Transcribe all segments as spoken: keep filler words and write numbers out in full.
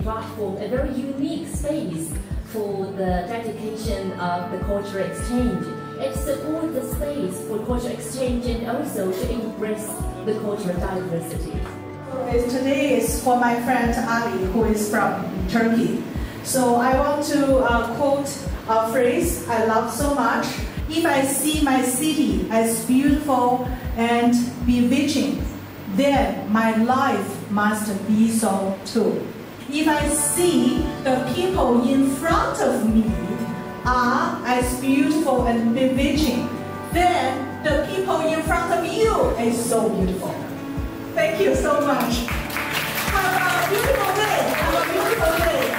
platform, a very unique space for the dedication of the cultural exchange. It supports the space for cultural exchange and also to embrace the cultural diversity. Today is for my friend Ali, who is from Turkey. So I want to uh, quote a phrase I love so much. If I see my city as beautiful and bewitching, then my life must be so too. If I see the people in front of me are as beautiful and bewitching, then the people in front of you is so beautiful. Thank you so much. Have a beautiful day. Have a beautiful day.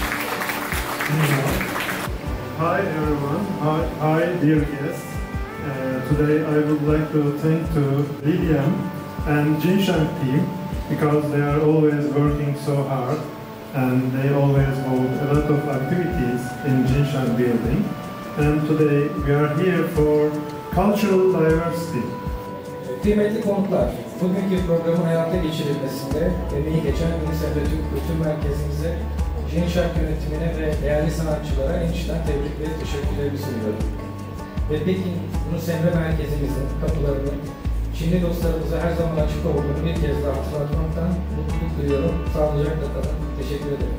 Hi everyone. Hi, hi dear guests. Uh, today I would like to thank to Lilian and Jinshan team because they are always working so hard and they always hold a lot of activities in Jinshan building. And today we are here for cultural diversity. Kıymetli konuklar, bugünkü programın hayata geçirilmesinde emeği geçen UNICEF ve Türk Kültür Merkezimize, Jinshan yönetimine ve değerli sanatçılara en içten tebrik ve teşekkürlerimi sunuyorum. Ve Pekin Yunus Emre Merkezimizin kapılarının Çinli dostlarımıza her zaman açık olduğunu bir kez daha hatırlatmaktan mutluluk duyuyorum. Sağlıcakla kalın. Teşekkür ederim.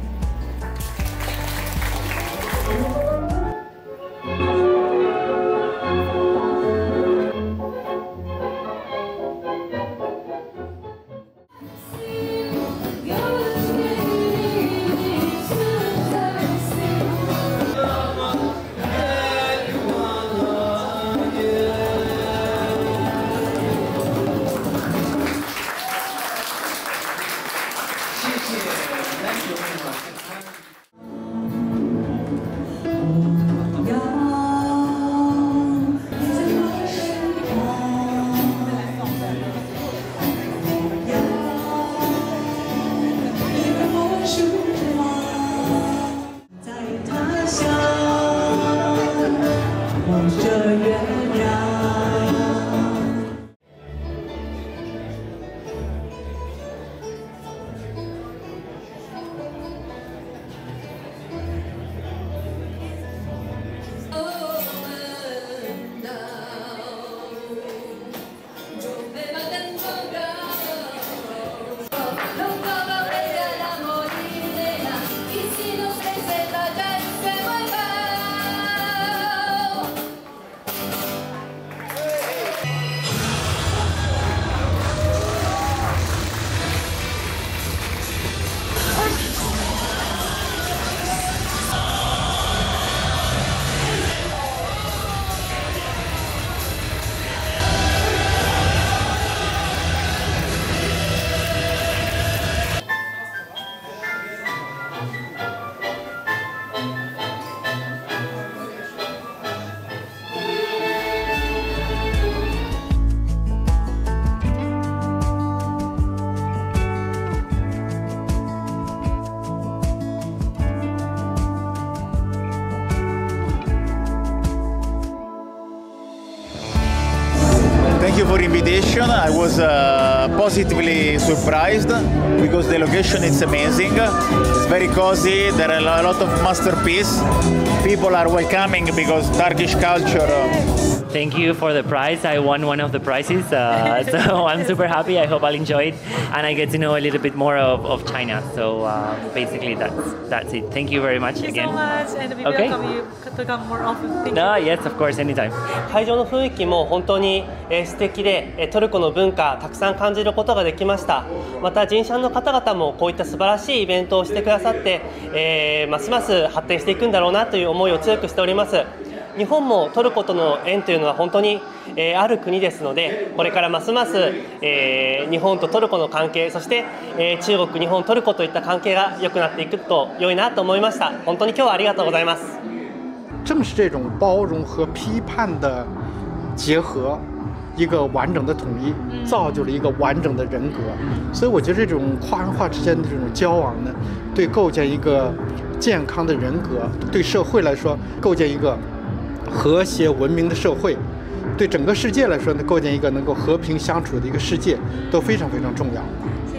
Thank you for invitation. I was uh, positively surprised because the location is amazing. It's very cozy. There are a lot of masterpieces. People are welcoming because Turkish culture. Thank you for the prize. I won one of the prizes, uh, so I'm super happy. I hope I'll enjoy it, and I get to know a little bit more of, of China. So uh, basically, that's that's it. Thank you very much Thank again. you so much, and we Okay. welcome you to come more often. Thank you. No, yes, of course, anytime. 会場の雰囲気も本当に素敵で、トルコの文化たくさん感じることができました。またジンシャンの方々もこういった素晴らしいイベントをしてくださって、えー、ますます発展していくんだろうなという思いを強くしております。日本もトルコとの縁というのは本当に、えー、ある国ですので、これからますます、えー、日本とトルコの関係、そして、えー、中国、日本、トルコといった関係が良くなっていくと良いなと思いました。本当に今日はありがとうございます。 正是这种包容和批判的结合，一个完整的统一，造就了一个完整的人格。所以我觉得这种跨文化之间的这种交往呢，对构建一个健康的人格，对社会来说构建一个和谐文明的社会，对整个世界来说呢，构建一个能够和平相处的一个世界，都非常非常重要。 谢谢你。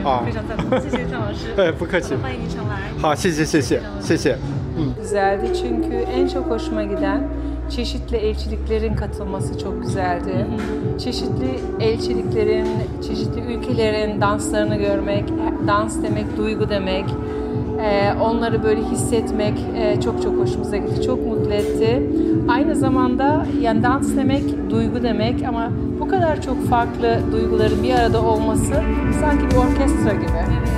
啊， 非常赞同，谢谢张老师。 哎，不客气。 欢迎你常来。 好，谢谢谢谢谢谢。嗯。 Güzeldi çünkü en çok hoşuma giden çeşitli elçiliklerin katılması çok güzeldi. Çeşitli elçiliklerin, çeşitli ülkelerin danslarını görmek, dans demek duygu demek. Ee, onları böyle hissetmek e, çok çok hoşumuza gitti, çok mutlu etti. Aynı zamanda yani dans demek duygu demek ama bu kadar çok farklı duyguların bir arada olması sanki bir orkestra gibi.